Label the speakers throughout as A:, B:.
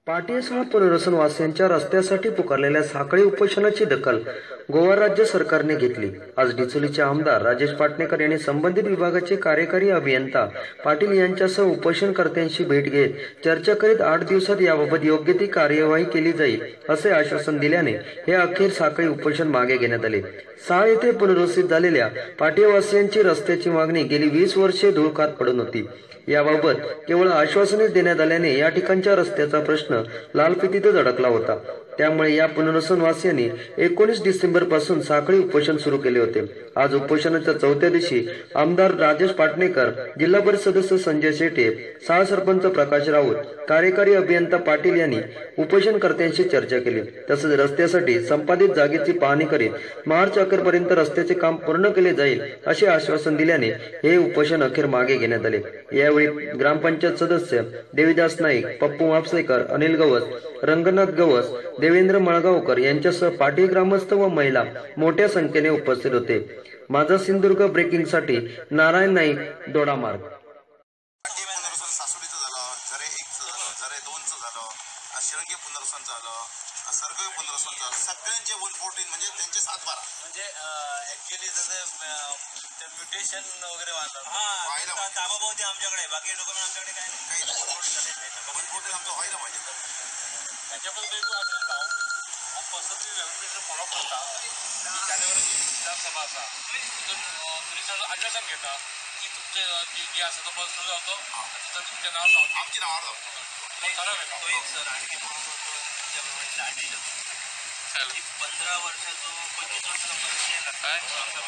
A: पाटीसह पुनर्वसनवासियांच्या रस्त्यासाठी पुकारलेल्या साखळी उपोषणाची दखल गोवा राज्य सरकारने घेतली। आज डिचोलीचे आमदार राजेश पाटणेकर यांनी संबंधित विभागाचे कार्यकारी अभियंता पाटील यांच्यासह उपोषणकर्त्यांशी भेट घेत चर्चा करीत 8 दिवसात याबाबत योग्य ती कार्यवाही केली जाईल असे आश्वासन दिल्याने हे अखेर साखळी उपोषण मागे घेण्यात आले। साळ येथे पुनर्वसित झालेल्या पाटीवासियांची रस्त्याची मागणी गेली 20 वर्षे धुळकात पडून होती। याबाबत केवळ आश्वासनेच देण्यात आल्याने या ठिकाणच्या रस्त्याचा प्रश्न लालफितीतच अडकला होता। त्यामुळे या पुनर्वसनवासियांनी 19 डिसेंबर पासून साखळी उपोषण सुरू केले होते। आज उपोषणाच्या 4थ्या दिवशी आमदार राजेश पाटणेकर, जिल्हा परिषद सदस्य संजय शेटे, साळ सरपंच प्रकाश राऊत, कार्यकारी अभियंता पाटील यांनी उपोषणकर्त्यांशी चर्चा केली। तसेच रस्त्यासाठी संपादित जागेची पाहणी करीत मार्च अखेरपर्यंत रस्त्याचे काम पूर्ण केले जाईल असे आश्वासन दिल्याने हे उपोषण अखेर मागे घेण्यात आले। यावेळी ग्रामपंचायत सदस्य देवीदास नाईक, पप्पू मापसेकर, अनिल गवस, रंगनाथ गवस, देवेंद्र मळगावकर यांच्यासह पाटील ग्रामस्थ व महिला मोठ्या संख्येने उपस्थित होते। माझा सिंधुदुर्ग ब्रेकिंग साठी नारायण नाईक, दोडामार्ग।
B: शिरंगी पुनर्वसन झालं, सर्व पुनर्वसन झालं, सगळ्यांचे 114 म्हणजे त्यांचे 7-12 म्हणजे ऍक्च्युअली जसं म्युटेशन वगैरे व्हायला ताबाबोधी आमच्याकडे, बाकी डॉक्युमेंट आमच्याकडे काय नाही, काही आमचं व्हायला पाहिजे। त्याच्याबद्दल पद्धती रेग्युलेशन फॉलो करता जानेवारी विधानसभा असा तिथून तुम्ही आश्वासन घेता की तुमचे जे असं तो सुरू जातो तिथं तुमचे नाव आमची नाव तो एक सर आणखी 15 वर्षाचं 25 वर्षाचा काय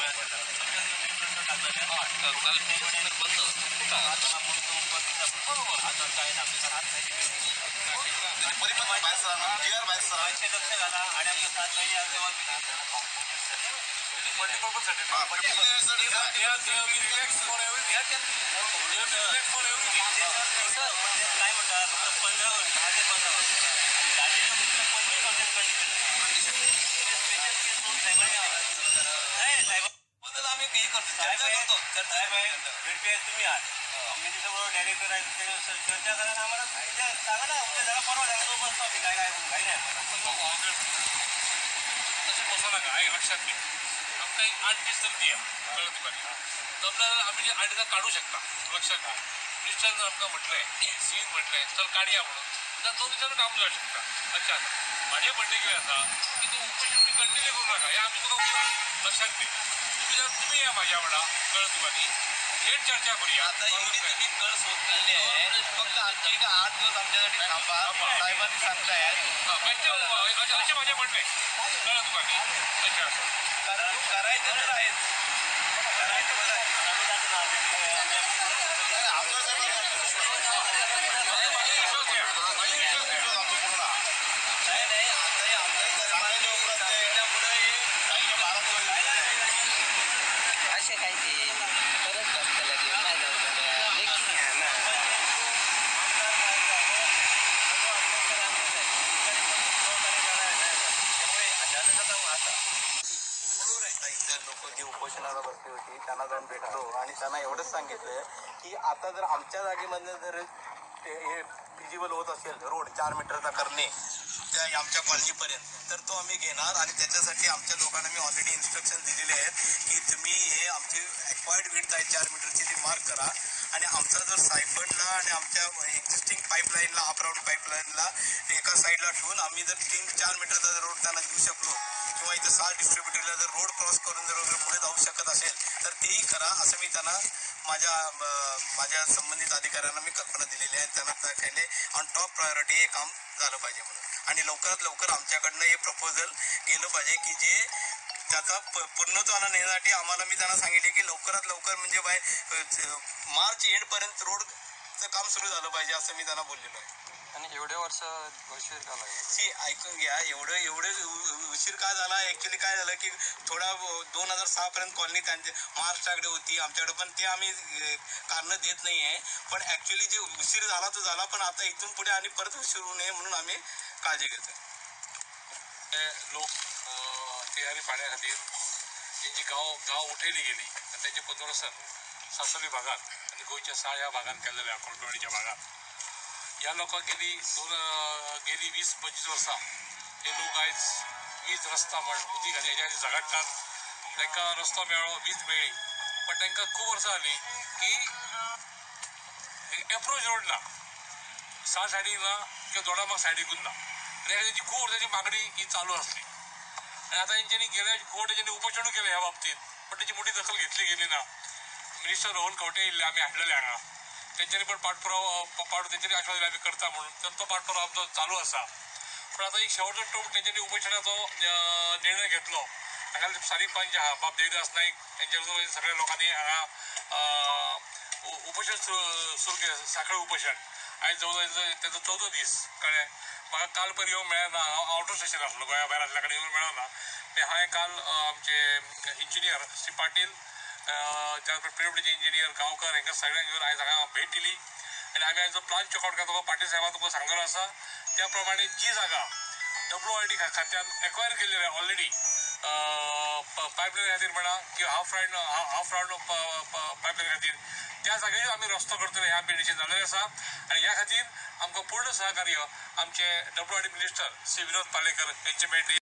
B: तुम्ही आहात डायरेक्टर आहे चर्चा करा आम्हाला सांगा ना जरा परवा बसतो आम्ही काय काय नाही बसा नका आहे लक्षात घे आमचा एक 8 दिवस तर द्या कळत पाहिजे आपल्याला आम्ही जे 8 दिवस काढू शकता लक्षात घ्या क्रिस्टन आमका म्हटलंय सीन म्हटलंय तर काढूया म्हणून तर 2 दिवसानं काम जाऊ शकता। अच्छा माझे म्हणणे किंवा असा की तू उपोषण कंटिन्यू करू नका हे आम्ही तुला लक्षात घे तुम्ही या माझ्या म्हणा कळत पाहिजे थेट चर्चा करूया। आता एवढी तुम्ही कळ सोडलेली आहे फक्त आजच्या एक 8 दिवस आमच्यासाठी थांबा साहेबांनी सांगताय असे माझे म्हणणे कळत पाहिजे कारण करायचं तर आहेच करायचं बरं लोक जी उपोषणाला बसली होती त्यांना जाऊन भेटलो आणि त्यांना एवढंच सांगितलं की आता जर आमच्या जागेमध्ये जर फिजिबल होत असेल रोड 4 मीटरचा करणे त्या आमच्या कॉलनीपर्यंत तर तो आम्ही घेणार आणि त्याच्यासाठी आमच्या लोकांना मी ऑलरेडी इन्स्ट्रक्शन दिलेले आहेत की तुम्ही हे आमची एक्वायर्ड विड्थ आहे 4 मीटरची ती मार्क करा आणि आमचा जर सायफनला आणि आमच्या एक्झिस्टिंग पाईपलाईनला अपराऊंड पाईपलाईनला एका साईडला ठेवून आम्ही जर 3-4 मीटरचा जर रोड त्यांना देऊ शकलो किंवा इथं 6 डिस्ट्रीब्युटरला जर रोड क्रॉस करून जर वगैरे पुढे जाऊ शकत असेल तर तेही करा असं मी त्यांना माझ्या संबंधित अधिकाऱ्यांना मी कल्पना दिलेली आहे। त्यांना त्याकडे ऑन टॉप प्रायोरिटी हे काम झालं पाहिजे म्हणून आणि लवकरात लवकर आमच्याकडनं हे प्रपोजल गेलं पाहिजे की जे त्याचा पूर्णत्वाला नेण्यासाठी आम्हाला मी त्यांना सांगितले की लवकरात लवकर म्हणजे मार्च एंडपर्यंत रोडचं काम सुरू झालं पाहिजे असं मी त्यांना बोललेलो आहे। आणि एवढ्या वर्ष उशीर का लागला ऐकून घ्या एवढे उशीर काय झाला ऍक्च्युली काय झालं की थोडा 2006 पर्यंत कॉलनी त्यांच्या महाराष्ट्राकडे होती आमच्याकडे पण ते आम्ही कारण देत नाही आहे पण ऍक्च्युली जे उशीर झाला तो झाला पण आता इथून पुढे आणि परत उशीर होऊ नये म्हणून आम्ही काळजी घेतो। लोक तयारी पाहण्याखातीर त्यांची गाव उठेली गेली आणि त्यांचे पुनर्वसन सासवली भागात आणि गोयच्या 6 या भागात केलेल्या कोलपेवाडीच्या भागात
C: ह्या लोकांक गेली 20-25 वर्सां हे लोक आयज वीज रस्ता म्हण उदीक आनी हेज्या खातीर झगडटात. तांकां रस्तो मेळ्ळो, वीज मेळ्ळी, पण तांकां खूब वर्सां जालीं की एप्रोच रोड ना, सायडीक ना किंवा दोडामार्ग सायडीकूच ना. आनी तेंची खूब वर्सांची मागणी ही चालू आसली. आनी आतां तेंच्यांनी गेल्या कोर्ट तेंच्यांनी उपोशणूय केलें ह्या बाबतींत, पण तेची मोठी दखल घेतली गेली ना. मिनिस्टर रोहन खंवटे येयल्ले आमी हाडलेले हांगा, तेंच्यांनी पण पाठपुरावो तेंच्यांनी आश्वासन दिलें आमी करता म्हणून, तर तो पाठपुरावो आमचो चालू आसा. पण आतां एक शेवटचो टोक तेंच्यांनी उपोशणाचो निर्णय घेतलो. हांगा सारीकपांचे आहा बाब देविदास नाईक हेंच्या सगळ्या लोकांनी हांगा उपोशण सुरू केलें, सांखळे उपोशण. आयज जवळ तेजो 14 दीस कळ्ळें. म्हाका काल पयर येवंक मेळना, हांव आउट ऑफ स्टेशन आसलो, गोंया भायर आसल्या कडे येवंक मेळना. हांवें काल आमचे इंजिनियर श्री पाटील, त्या PWDचे इंजिनियर गांवकर हांकां सगळ्यांक घेवन आयज हांगा भेट दिली आनी आमी आयजो प्लान चेकआउट केलो. तुका पाटील साहेबान तुका सांगलेलो आसा त्या प्रमाणे जी जागा WID खात्यान एक्वायर केल्ली ऑलरेडी पायपलायन खातीर म्हणा किंवा हाफ राउंड पायपलायन खातीर, त्या जाग्यार आमी रस्तो करतले ह्या आमी डिसिजन जाल्लेलें आसा. आनी ह्या खातीर आमकां पूर्ण सहकार्य आमचे WID मिनिस्टर श्री विनोद पालेकर हेंचे मेळटले.